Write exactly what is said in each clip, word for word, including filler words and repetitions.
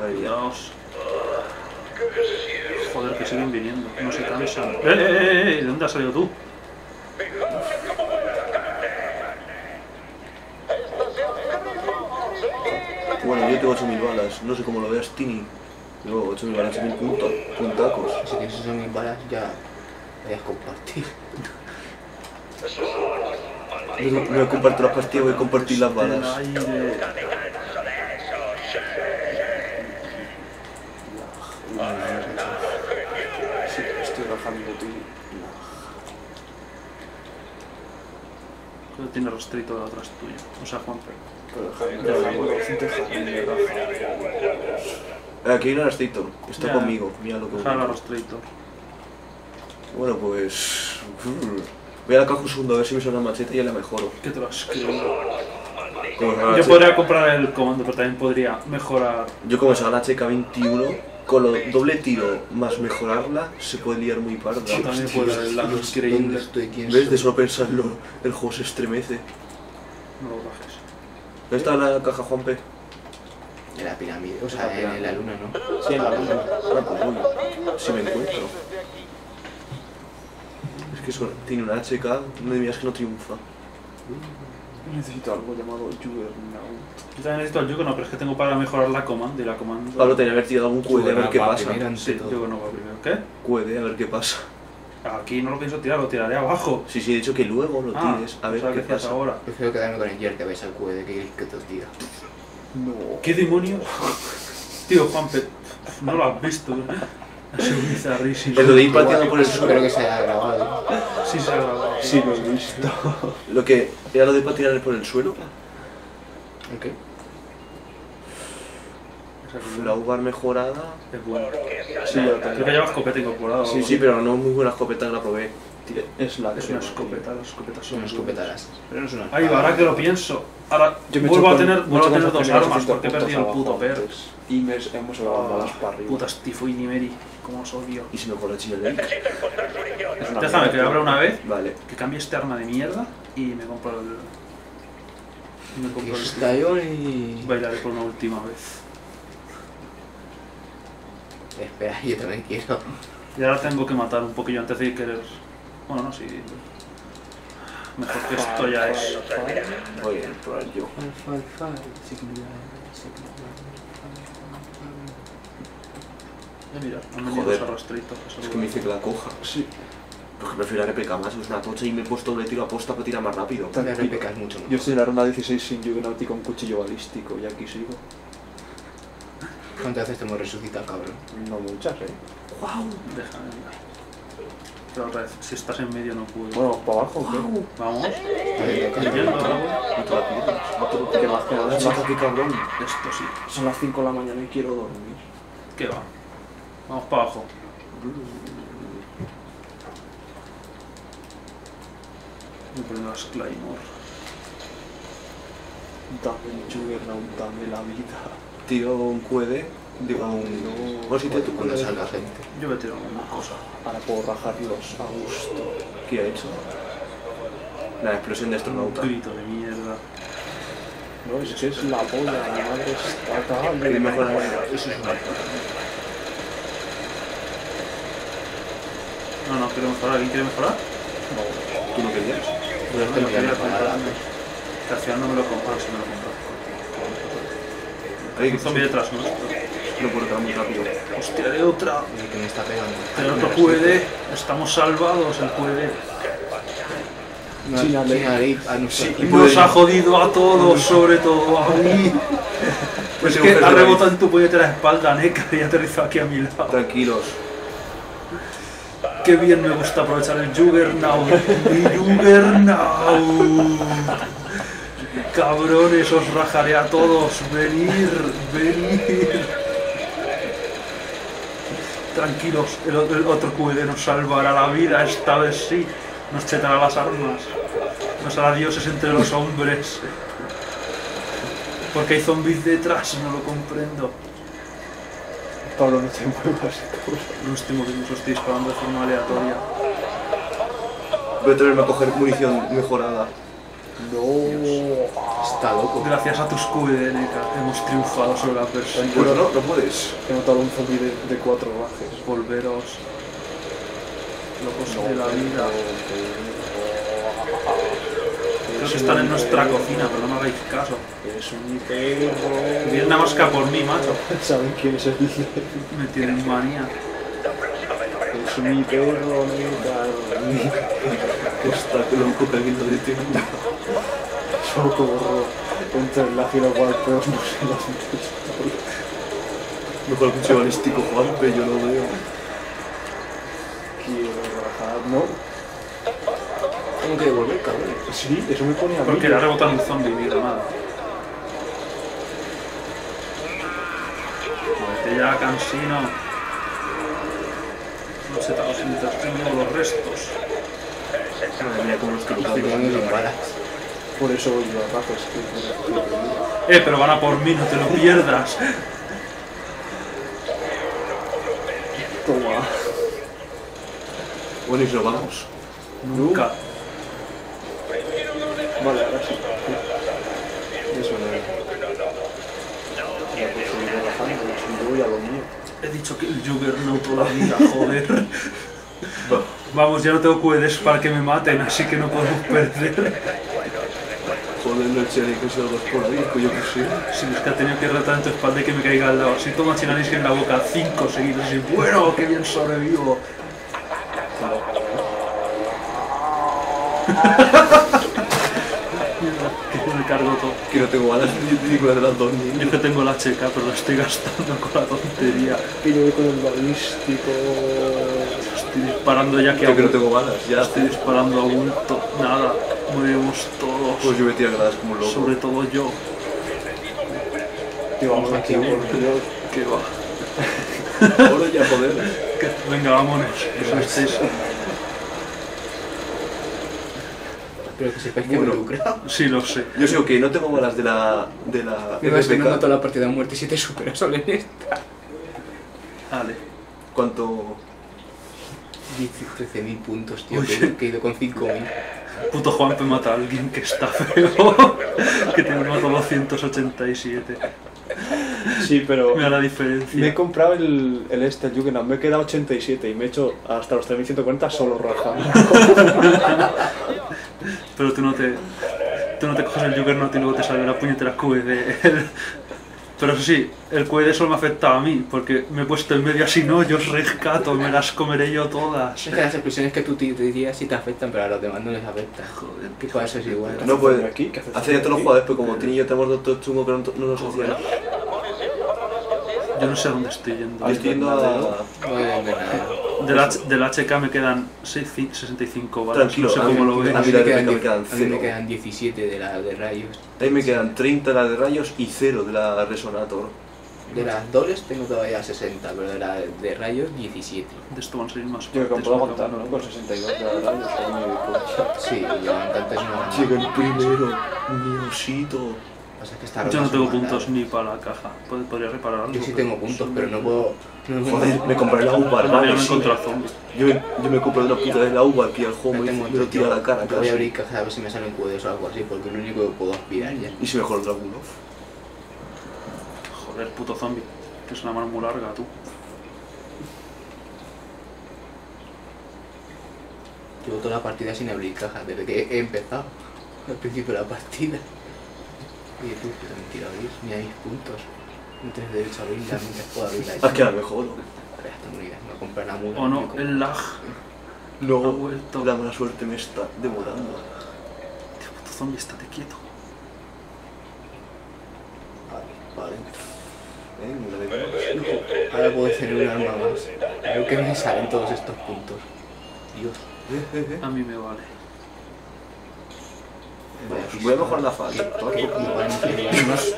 Dios. Joder, que siguen viniendo, no se cansan. ¡Eh, eh, eh! eh! ¿De dónde has salido tú? Bueno, yo tengo ocho mil balas, no sé cómo lo veas, Tini. Tengo ocho mil balas, ocho mil puntos, puntacos. Así que esas son mis balas, ya voy a compartir. No, no voy a compartir las pastillas, voy a compartir las balas. Sí, estoy rajando, tío. Creo que tiene rastrito de atrás tuyo, o sea, Juan Pedro. Pero déjame, déjame, déjame. Aquí hay un Arastrito, está Ya. conmigo, mira lo que Deja el bonito. rastrito. Bueno, pues... Voy a la caja un segundo a ver si me suena la macheta y ya la mejoro. ¿Qué te lo has creído? Como se Yo agache- podría comprar el comando, pero también podría mejorar. Yo como se gana H K veintiuno, con lo doble tiro más mejorarla, se puede liar muy parda. Yo también puedo el lag ¿Dónde increíble. estoy? ¿Quién ¿Ves? soy? De solo pensarlo, el juego se estremece. No lo bajes. ¿Dónde está la caja, Juanpe? En la pirámide, o En la sea, en, pirámide. en la luna, ¿no? Sí, en la luna. Ah, pues voy. Si me encuentro. Es que eso tiene una H K, no me digas que no triunfa. Necesito algo llamado Juggernaut. Yo también necesito el Yugo, no, pero es que tengo para mejorar la comando y la comando. Pablo tenía que haber tirado algún Q E D a ver qué Va pasa. primero ante Sí, todo. Yugo no va primero. ¿Qué? Q E D a ver qué pasa. Aquí no lo pienso tirar, lo tiraré abajo. Sí, sí, he dicho que luego lo Ah, tires a ver pensaba qué que hacías pasa. ahora. Prefiero quedarme con el Yer que vais al Q E D que queréis que te os diga. No. ¿Qué demonios? Tío, Juanpe, no lo has visto. Ha sido bizarrísimo. El lo de ir pateando por el Espero suelo, que se haya grabado. Sí, se ha grabado. Sí, lo he visto. lo que era lo de patear por el suelo, ¿Ok? Esa que la U V A R mejorada. es buena. Sí, yo lo Creo que tengo. lleva escopeta incorporada. Sí, sí, pero no muy buena escopeta, la probé. Es la Es crema, una escopeta, las escopetas Son son unas escopetadas. Pero no son unas Ahí va, ahora que lo pienso. Ahora Yo me he vuelvo hecho a tener, con- vuelvo a me he tener hecho dos con armas ochocientos porque he perdido el puntos puto abajo per. antes. Y me hemos llevado balas para arriba. Putas Tifo y Nimeri, como os odio. Y si mejora el chile de Eric. Es una Déjame que mierda. abra una vez, Vale. que cambie este arma de mierda y me compro el. y me compro el. Está yo y... Bailaré por una última vez. Espera, yo también quiero. Y ahora tengo que matar un poquillo antes de querer. Bueno, no, sí. Mejor que esto ya es. Voy a entrar yo. Eh, mira, han venido Joder. los arrastritos. Es que me dice que la coja. Sí. Porque prefiero la R P K más, es una tocha y me he puesto doble tiro aposta para tirar más rápido. La R P K es mucho Yo mejor. estoy en la ronda dieciséis sin Juggernaut y con cuchillo balístico y aquí sigo. ¿Cuántas veces te hemos resucitado, cabrón? No muchas, eh. ¡Wow! Déjame mirar. Pero otra vez, si estás en medio no puedo. Bueno, ¿vamos para abajo o qué? Vamos. Vale, toca. Yendo, Raúl. Y tú la pierdes. No te lo que más que nada. La Son chica, qué cabrón. Esto sí. las- Son las cinco de la mañana y quiero dormir. ¿Qué va? Vamos para abajo. Voy a poner las Claymore. Dame el Juggernaut, dame la vida. Tiro un Q E D. Digo, un. No. Bueno, si te tu Cuando Q E D. salga gente. Yo voy a tirar una cosa. Ahora puedo rajarlos a gusto. ¿Qué ha hecho? La explosión de astronauta. Un grito de mierda. No, es que es la polla, mi madre está acá. Que mejora Eso es una... No, no, quiero mejorar. ¿Alguien quiere mejorar? ¿Tú lo querías? Yo es que no quería quería parar comprar. antes. Que al final no me lo compro, si me lo compro. Hay Hay un zombie detrás, ¿no? No puedo quedar muy rápido. Hostia, de otra. El que me está pegando. Pero otro Q E D. Estamos salvados, el Q E D. No, China China Ley. Ley, a nosotros. Y Nos puede- ha jodido a todos, sobre todo a mí. Pues Es sí, que un ha jefe rebotado en tu puñetera espalda, Neka, y aterrizado aquí a mi lado. Tranquilos. Qué bien me gusta aprovechar el Juggernaut. Mi Juggernaut. Cabrones, os rajaré a todos. Venir, venir. Tranquilos, el, otro- el otro Q E D nos salvará la vida, esta vez sí. Nos chetará las armas. Nos hará dioses entre los hombres. Porque hay zombies detrás, no lo comprendo. Pablo, no te muevas, cabrón. No estoy moviendo, estoy disparando de forma aleatoria. Voy a tenerme a coger munición mejorada. No. está loco. Gracias a tus Q D N K hemos triunfado sobre la persona. Pues no, no puedes. He notado un zombie de, de cuatro bajes. Volveros locos de la vida. Creo que están en nuestra cocina, pero no me hagáis caso. Es mi perro. Vienen nada más que a por mí, macho. ¿Saben quién es el líder? Me tienen manía. Es mi perro, neta. Está loco que alguien lo detenga. Socorro. Entre la fila golpeos, no sé las muchas. Mejor cuchillo balístico, Juanpe, yo lo veo. Quiero bajar, ¿no? Tengo que devolver, cabrón. Sí, eso me pone a mí. Porque le ha rebotado un zombie, mi granada. Muévete ya, cansino. No se te los tengo los restos. Madre mía, como los que Estoy quedando sin balas. Por eso voy yo a ratos. Eh, pero van a por mí, no te lo pierdas. Toma. Bueno, y si nos vamos. Nunca. Vale, ahora sí. Eso no es. Ya pues seguir bajando, si yo voy a lo mío. He dicho que el Juggernaut toda la vida, joder. Vamos, ya no tengo Q Ds para que me maten, así que no podemos perder. Joder, no eché que se lo dos por ahí, que yo que sé. Si es que ha tenido que retar en tu espalda y que me caiga al lado. Así toma chinanis en la boca, cinco seguidos. Y bueno, qué bien sobrevivo. Mierda, que me cargo todo. Que no tengo balas ni ninguna de las dos ni. Yo que tengo la checa, pero la estoy gastando con la tontería. Que yo voy con el balístico. Estoy disparando ya que Creo que no aún- tengo balas, ya Estoy hace. disparando a bulto. Nada, moriremos todos. Pues yo me tiro granadas como un loco. Sobre todo yo, Que vamos aquí, Aquí, porque yo. que va. Ahora ya, joder. Que- venga, vámonos. Eso estáis. Pero que sepáis que me Bueno. he lucrado. Sí, lo sé. Yo sé que no tengo balas de la. de la. Me vas ganando R P K. toda la partida a muerte si te superas solo en esta. Vale. ¿Cuánto? trece mil puntos, tío. Uy. Que, que he ido con cinco mil. Puto Juanpe mata a alguien que está feo. Que te mató doscientos ochenta y siete. Sí, pero. Mira la Me he diferencia. comprado el, el este, el Juggernaut, me he quedado ochenta y siete y me he hecho hasta los tres mil ciento cuarenta solo rajando. Pero tú no te. Tú no te coges el Juggernaut y luego te sale la puñetera Q D. El- Pero eso sí, el Q D solo me afecta a mí, porque me he puesto en medio así, no, yo os rescato, me las comeré yo todas. Es que las explosiones que tú te dirías sí te afectan, pero a los demás no les afecta. Joder, Que para eso es igual. No puede. aquí? ¿Qué haces Hace ya todos los aquí? jugadores, pero como Tini y yo tenemos doctor chungo que no, no nos hacía nada. yo no sé a dónde estoy yendo. Yo estoy yendo a. No voy a ver nada. Del, H, del H K me quedan seis- sesenta y cinco balas, Tranquilo, no sé a cómo mí- lo a ves. mí A mí la me de quedan, me die- quedan a mí me cero. quedan diecisiete de la de rayos. A mí me quedan treinta de la de rayos y cero de la Resonator. De las dobles tengo todavía sesenta, pero de la de rayos diecisiete. De esto van a salir más Tío, que partes, puedo me aguantar, cago en ¿no? Con sesenta y dos de la radio, solo me digo. Sí, yo antes no. Llega el primero, mi osito. Pasa que está la- Yo no rota tengo su maldad. puntos ni para la caja. Pod- Podría reparar algo. Yo sí pero tengo puntos, pero no puedo. No puedo- Joder, me compré la uva, De manera hermano. me sí. encontré a zombies. Yo me, yo me compré una puta de la uva aquí al no juego y tengo me lo tira a la cara Yo voy a casi. abrir caja a ver si me salen cudes o algo así, porque es lo único que puedo aspirar ya. Y si mejor Dragunov. Joder, puto zombie. Que es una mano muy larga, tú. Llevo toda la partida sin abrir cajas, desde que he empezado. Al principio de la partida. Oye tú, que también quiero abrir, mira mis puntos. No tienes derecho a abrirla, nunca puedo abrirla. Ah, que a lo mejor. Ya está muy bien, me voy a comprar la mula. O me no, compro- el lag. No, Ha vuelto. la mala suerte me está demorando. Tío, puto zombie, estate quieto. Vale, vale. Venga, venga. Ahora puedo tener un arma más. A ver qué me salen todos estos puntos. Dios. Eh, eh, eh. A mí me vale. Vaya Pues voy a mejorar la falta. Que- como van a hacer más.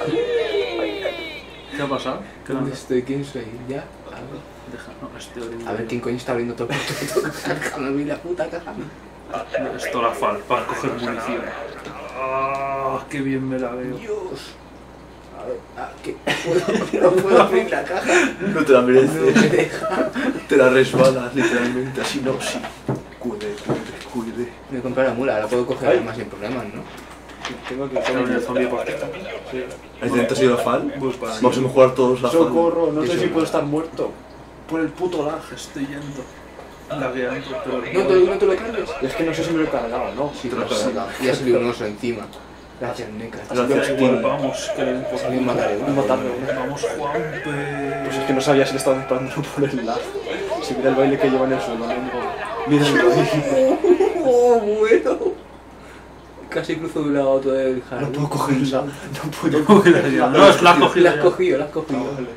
¿Qué ha pasado? ¿Qué ¿Dónde no? estoy? ¿Quién soy? ¿Ya? A ver. Deja, no, estoy abriendo. A ver quién coño está abriendo todo el puto caja. Me vi la puta caja. Esto la fal para coger munición. ¡Ah! ¡Qué bien me la veo! Dios. A ver, ah, ¿qué? ¿Puedo, no puedo abrir la caja. No te la No me mereces. deja. Te la resbalas literalmente. Así no, sí. Cuide, cuide, cuide. Me compré la mula, ahora puedo coger Ay. armas sin problemas, ¿no? Tengo que Está venido el zombie por ti. Sí. ¿Intentas ir a Fal? Pues para Vamos a jugar todos a Fal. Socorro, no sé Eso si no. puedo estar muerto. Por el puto lag. Estoy yendo. Lagueando, pero... No te, no te lo cargues. Es que no sé si me lo he cargado, ¿no? Sí, Te te lo lo has cargado. Y ha salido un oso encima. Gracias, Neca. Gracias, Da Tim. igual, vamos, que le importa. Salió un mataré. Un matarme, ¿no? Vamos, Juanpe. Pues es que no sabía si le estaba disparando por el lag. Si mira el baile que lleva en el suelo, no digo, mira el baile. ¡Oh, bueno! Casi cruzo de un lado todo el jardín. No puedo cogerla. No puedo No, es la has cogido La has ya. cogido, la has cogido.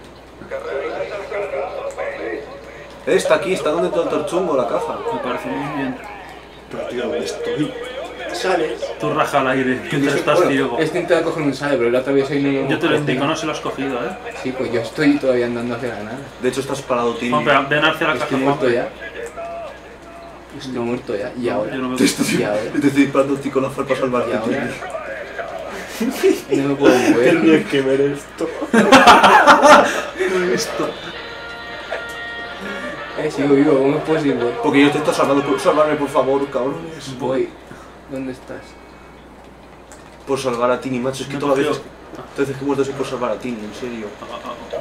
Eh, está aquí, está donde todo el torchungo, la caja. Me parece muy bien. Pero tío, ¿dónde estoy? Sales. Tú raja al aire, mientras estás Bueno, ciego. Este intenta coger un sale, pero el otro vez ahí no. Yo te lo indico, no se lo has cogido, ¿eh? Sí, pues yo estoy todavía andando hacia la nada. De hecho, estás parado, tío. Juanpe, ven hacia la caja, Estoy muerto Juanpe. ya. Estoy muerto ya. Y ahora. Yo no me Te estoy, Y ahora. te estoy disparando a ti con la fuerza para salvarte, Y ahora. tío. No me puedo mover. Tenía que ver esto. Esto. Eh, sigo vivo, ¿cómo es posible? Porque yo te estoy salvando, por salvarme, por favor, cabrones. Voy. ¿Dónde estás? Por salvar a Tini, macho. Es que No todas las cogió. veces, todas las veces que he muerto es por salvar a Tini, en serio. Ah, ah, ah.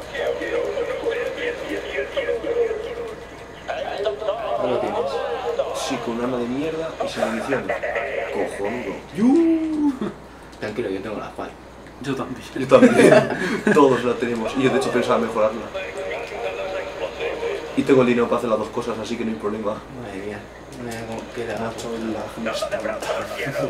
No lo tienes. Sí, con un arma de mierda y sin munición. Cojonudo. Tranquilo, yo tengo la pal. Yo también. Yo también. Todos la tenemos. Y yo, de hecho, pensaba mejorarla. Y tengo el dinero para hacer las dos cosas, así que no hay problema. Madre mía. Mira cómo queda. Macho, el lag me está matando.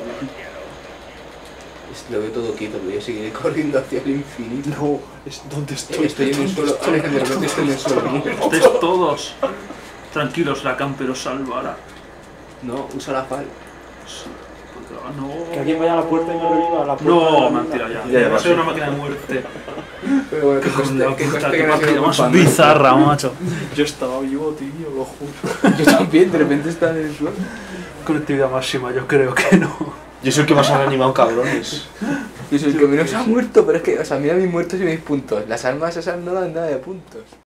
Lo veo todo quieto, pero yo seguiré corriendo hacia el infinito. No, es donde Eh, estoy. Estoy en el suelo. Ahora que de repente estoy en el suelo. Estáis todos tranquilos, la camper os salvará. No, usa la pal. Sí, porque- Que No, alguien vaya a la puerta y me reviva a la puerta. de no, la mentira mina. ya. Ya, ya, Ya soy sí. una máquina de muerte. Pero bueno, que Con la coste, que puta, coste qué que no ha partida sido más culpa mía. bizarra, macho. Yo estaba vivo, tío, lo juro. Yo también, de repente está en el suelo. Conectividad máxima, yo creo que no. Yo soy el que más ha reanimado, cabrones. Yo soy el que menos ha muerto, pero es que, o sea, mira mis muertos y mis puntos. Las armas esas no dan nada de puntos.